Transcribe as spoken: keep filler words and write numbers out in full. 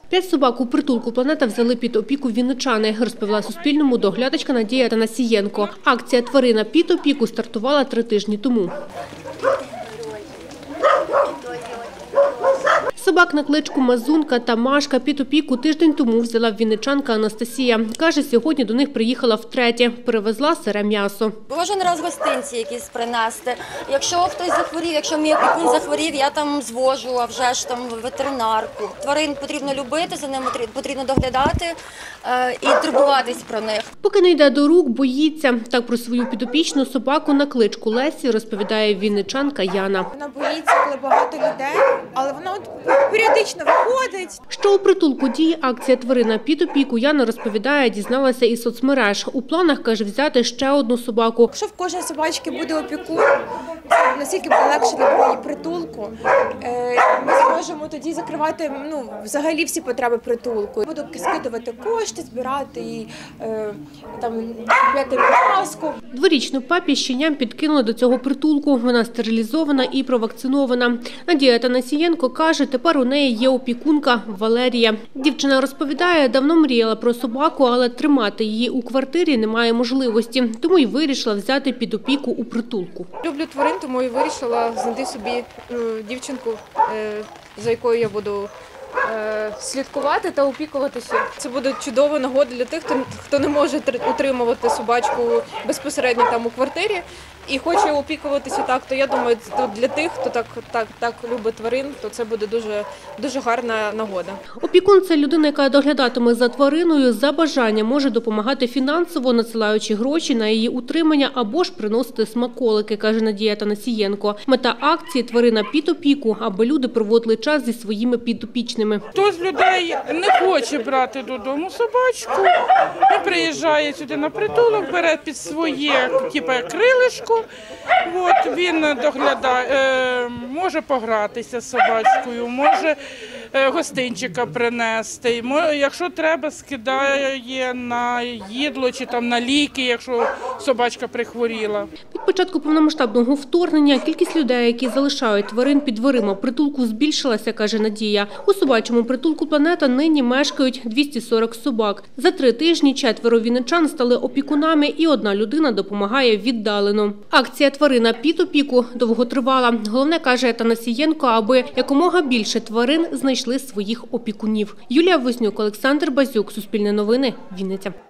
П'ять собак у притулку «Планета» взяли під опіку вінничани, розповіла Суспільному доглядачка Надія Танасієнко. Акція «Тварина під опіку» стартувала три тижні тому. Собак на кличку Мазунка та Машка під опіку тиждень тому взяла вінничанка Анастасія. Каже, сьогодні до них приїхала втретє. Привезла сире м'ясо. Кожен раз гостинці якісь принести. Якщо хтось захворів, якщо мій опікун захворів, я там звожу, а вже ж там ветеринарку. Тварин потрібно любити, за ними потрібно доглядати і турбуватись про них. Поки не йде до рук, боїться. Так про свою підопічну собаку на кличку Лесі розповідає вінничанка Яна. Вона боїться, коли багато людей, але вона от періодично виходить. Що у притулку діє акція «Тварина під опіку», Яна розповідає, дізналася із соцмереж. У планах, каже, взяти ще одну собаку. Якщо в кожної собачки буде опікун, це наскільки буде легше для її притулку. Ми зможемо тоді закривати ну, взагалі всі потреби притулку. Буду скидувати кошти, збирати і там купляти маску. Дворічну папі щеням підкинули до цього притулку. Вона стерилізована і провакцинована. Надія Танасієнко каже, тепер у неї є опікунка Валерія. Дівчина розповідає, давно мріяла про собаку, але тримати її у квартирі немає можливості. Тому й вирішила взяти під опіку у притулку. Люблю тварин, тому і вирішила знайти собі дівчинку, за якою я буду слідкувати та опікуватися. Це буде чудова нагода для тих, хто не може утримувати собачку безпосередньо там у квартирі і хоче опікуватися так, то я думаю, для тих, хто так, так, так любить тварин, то це буде дуже, дуже гарна нагода. Опікун – це людина, яка доглядатиме за твариною, за бажанням може допомагати фінансово, надсилаючи гроші на її утримання або ж приносити смаколики, каже Надія Танасієнко. Мета акції «Тварина під опіку», аби люди проводили час зі своїми підопічними. Хто з людей не хоче брати додому собачку, він приїжджає сюди на притулок, бере під своє типу, крилишко, от, він доглядає, може погратися з собачкою, може гостинчика принести, якщо треба, скидає на їдло чи там на ліки, якщо собачка прихворіла. Від початку повномасштабного вторгнення кількість людей, які залишають тварин під дверима притулку, збільшилася, каже Надія. У собачому притулку «Планета» нині мешкають двісті сорок собак. За три тижні четверо вінничан стали опікунами і одна людина допомагає віддалено. Акція «Тварина під опіку» довготривала. Головне, каже Танасієнко, аби якомога більше тварин знайшли своїх опікунів. Юлія Вознюк, Олександр Базюк, Суспільне новини, Вінниця.